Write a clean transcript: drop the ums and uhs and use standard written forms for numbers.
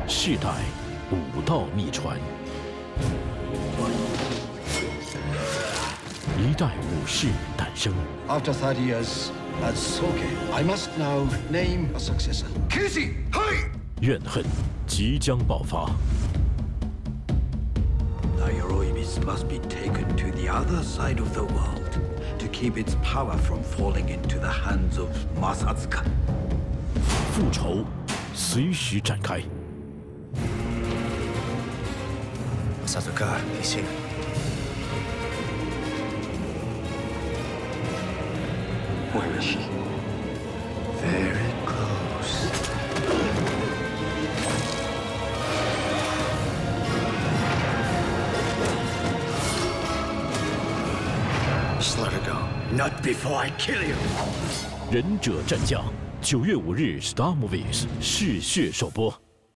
世代武道秘传，一代武士诞生。 After 30 years as Soke, I must now name a successor. Casey, hi! 怨恨即将爆发。 Nairobi must be taken to the other side of the world to keep its power from falling into the hands of Masazuka. 复仇随时展开。 Masazuka, he's here. Where is she? Very close. Just let her go. Not before I kill you. 忍者战将，9月5日 Star Movies 嗜血首播。